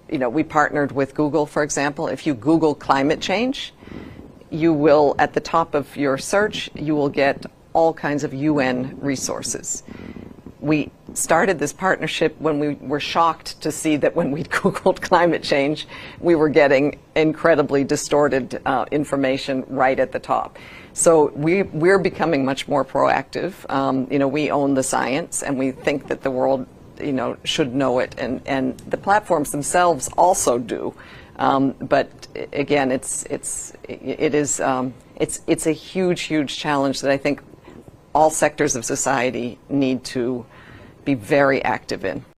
we partnered with Google, for example. If you Google climate change, you will, at the top of your search, you will get all kinds of UN resources. We started this partnership when we were shocked to see that when we Googled climate change, we were getting incredibly distorted information right at the top. So we're becoming much more proactive. We own the science, and we think that the world, should know it, and the platforms themselves also do. But again, it's a huge challenge that I think all sectors of society need to be very active in.